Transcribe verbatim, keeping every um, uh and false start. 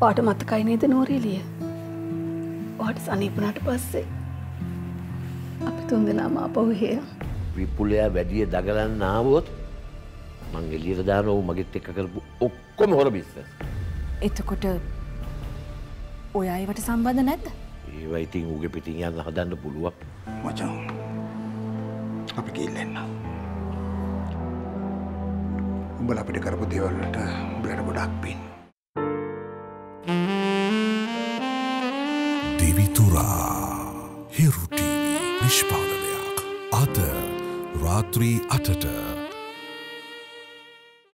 ඔයාට මතකයි නේද නෝරීලිය? ඔයාට සනීපුණාට පස්සේ අපි තුන්දෙනාම ආපහු හේ. විපුලයා වැඩිය දගලන්න ආවොත් මං එළියට දානවා මගෙත් එක්ක කරපු ඔක්කොම හොර බිස්නස්. එතකොට ඔයා ඒවට සම්බන්ධ නැද්ද? ඒවා ඉතින් උගේ පිටින් යන්න හදන්න පුළුවන්. මචං අපි ගිහින් උඹලා අපිට කරපු දේවල් වලට උඹලට ගොඩක් පින්. දිවිතුරා හිරු ටීවී නිෂ්පාදනයක් අද රාත්‍රී අටට